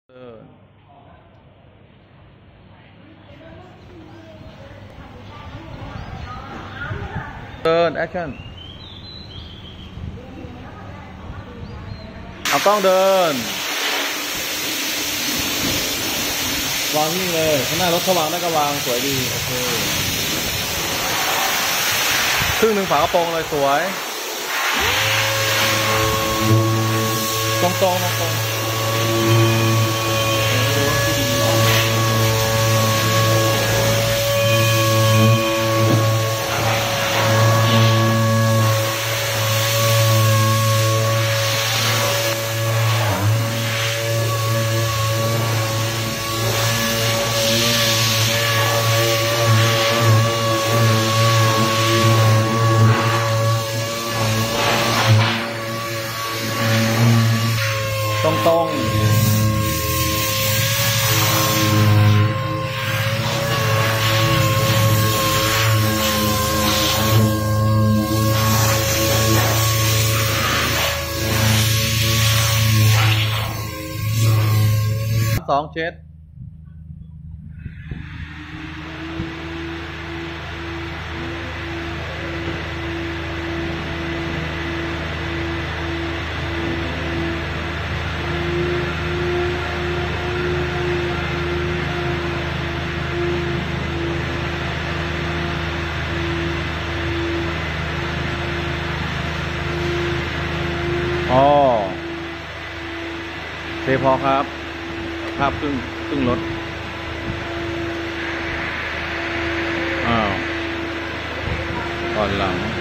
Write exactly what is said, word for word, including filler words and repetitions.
เออเดินแอคชั่นเอากล้องเดินวางที่เลยข้างหน้ารถเขาวางได้ก็วางสวยดีโอเคครึ่งหนึ่งฝากระโปรงเลยสวยตรงตรงตรงตรงตรงสองเจ็ดอ๋อเทพอครับภาพครึ่งครึ่งรถอ้าวก่อนหลัง